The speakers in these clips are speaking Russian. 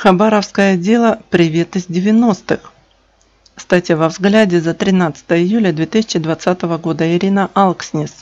Хабаровское дело «Привет из 90-х». Статья во «Взгляде» за 13 июля 2020 года. Ирина Алкснис.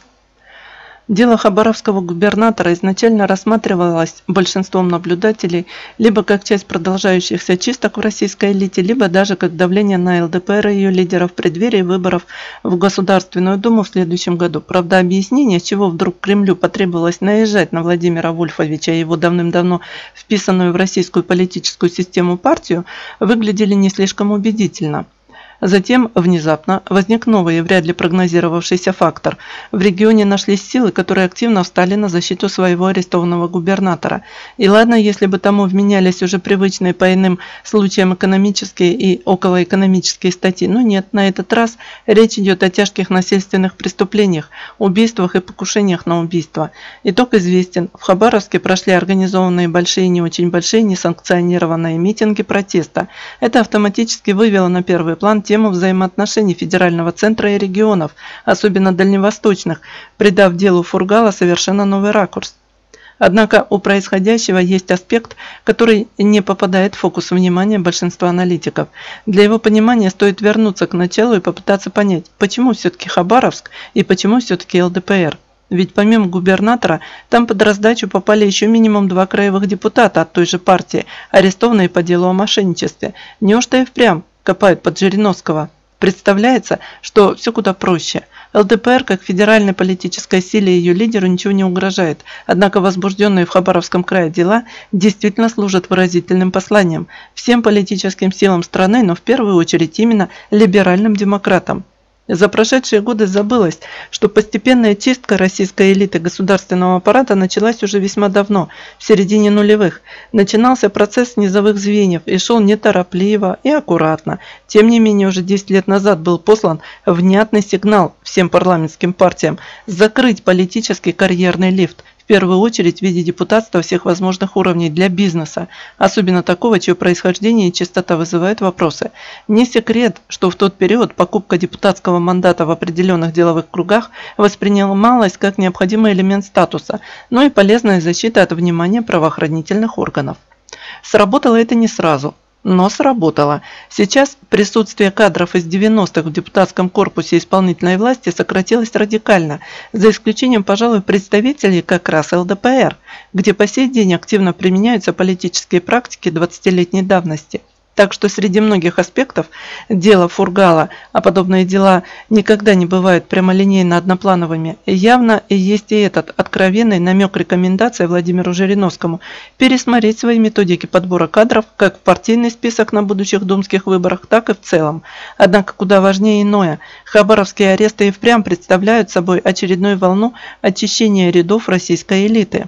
Дело хабаровского губернатора изначально рассматривалось большинством наблюдателей либо как часть продолжающихся чисток в российской элите, либо даже как давление на ЛДПР и ее лидеров в преддверии выборов в Государственную Думу в следующем году. Правда, объяснение, с чего вдруг Кремлю потребовалось наезжать на Владимира Вольфовича и его давным-давно вписанную в российскую политическую систему партию, выглядели не слишком убедительно. Затем внезапно возник новый и вряд ли прогнозировавшийся фактор. В регионе нашлись силы, которые активно встали на защиту своего арестованного губернатора. И ладно, если бы тому вменялись уже привычные по иным случаям экономические и околоэкономические статьи, но нет, на этот раз речь идет о тяжких насильственных преступлениях, убийствах и покушениях на убийство. Итог известен. В Хабаровске прошли организованные большие и не очень большие несанкционированные митинги протеста. Это автоматически вывело на первый план тему взаимоотношений федерального центра и регионов, особенно дальневосточных, придав делу Фургала совершенно новый ракурс. Однако у происходящего есть аспект, который не попадает в фокус внимания большинства аналитиков. Для его понимания стоит вернуться к началу и попытаться понять, почему все-таки Хабаровск и почему все-таки ЛДПР. Ведь помимо губернатора, там под раздачу попали еще минимум 2 краевых депутата от той же партии, арестованные по делу о мошенничестве. Неужто и впрямь копают под Жириновского? Представляется, что все куда проще. ЛДПР, как федеральной политической силе и ее лидеру, ничего не угрожает. Однако возбужденные в Хабаровском крае дела действительно служат выразительным посланием всем политическим силам страны, но в первую очередь именно либеральным демократам. За прошедшие годы забылось, что постепенная чистка российской элиты государственного аппарата началась уже весьма давно, в середине нулевых. Начинался процесс с низовых звеньев и шел неторопливо и аккуратно. Тем не менее, уже 10 лет назад был послан внятный сигнал всем парламентским партиям закрыть политический карьерный лифт, в первую очередь в виде депутатства всех возможных уровней для бизнеса, особенно такого, чье происхождение и чистота вызывают вопросы. Не секрет, что в тот период покупка депутатского мандата в определенных деловых кругах воспринималась как необходимый элемент статуса, но и полезная защита от внимания правоохранительных органов. Сработало это не сразу. Но сработало. Сейчас присутствие кадров из 90-х в депутатском корпусе исполнительной власти сократилось радикально, за исключением, пожалуй, представителей как раз ЛДПР, где по сей день активно применяются политические практики 20-летней давности. Так что среди многих аспектов дела Фургала, а подобные дела никогда не бывают прямолинейно одноплановыми, явно и есть и этот откровенный намек рекомендации Владимиру Жириновскому пересмотреть свои методики подбора кадров как в партийный список на будущих думских выборах, так и в целом. Однако куда важнее иное. Хабаровские аресты и впрямь представляют собой очередную волну очищения рядов российской элиты.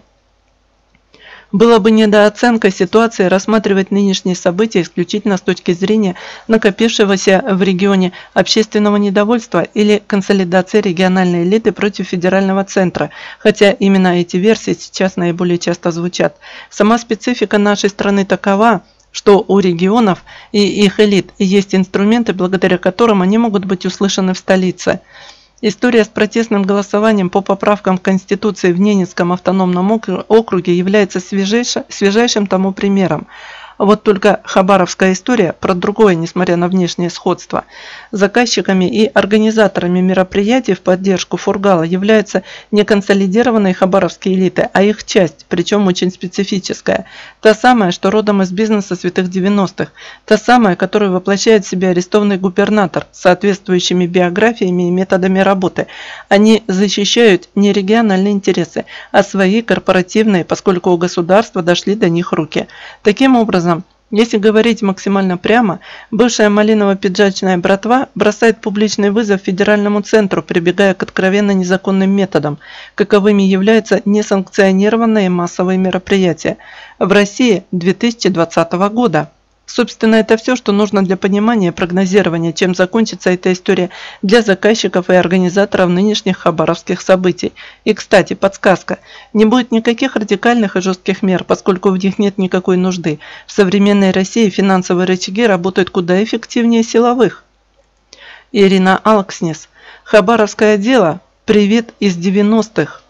Было бы недооценкой ситуации рассматривать нынешние события исключительно с точки зрения накопившегося в регионе общественного недовольства или консолидации региональной элиты против федерального центра, хотя именно эти версии сейчас наиболее часто звучат. Сама специфика нашей страны такова, что у регионов и их элит есть инструменты, благодаря которым они могут быть услышаны в столице. История с протестным голосованием по поправкам в Конституции в Ненецком автономном округе является свежайшим тому примером. Вот только хабаровская история про другое, несмотря на внешнее сходство. Заказчиками и организаторами мероприятий в поддержку Фургала являются не консолидированные хабаровские элиты, а их часть, причем очень специфическая. Та самая, что родом из бизнеса святых 90-х. Та самая, которую воплощает в себя арестованный губернатор с соответствующими биографиями и методами работы. Они защищают не региональные интересы, а свои корпоративные, поскольку у государства дошли до них руки. Таким образом, если говорить максимально прямо, бывшая малиново-пиджачная братва бросает публичный вызов федеральному центру, прибегая к откровенно незаконным методам, каковыми являются несанкционированные массовые мероприятия в России 2020 года. Собственно, это все, что нужно для понимания и прогнозирования, чем закончится эта история для заказчиков и организаторов нынешних хабаровских событий. И, кстати, подсказка. Не будет никаких радикальных и жестких мер, поскольку в них нет никакой нужды. В современной России финансовые рычаги работают куда эффективнее силовых. Ирина Алкснис. Хабаровское дело. Привет из 90-х.